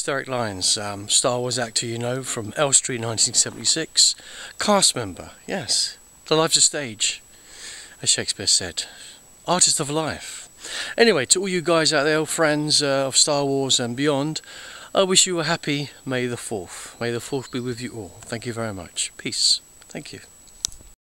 is Derek Lyons, Star Wars actor, you know, from Elstree 1976. Cast member, yes. The life's a stage, as Shakespeare said. Artist of life. Anyway, to all you guys out there, friends of Star Wars and beyond, I wish you a happy May the 4th. May the 4th be with you all. Thank you very much. Peace. Thank you.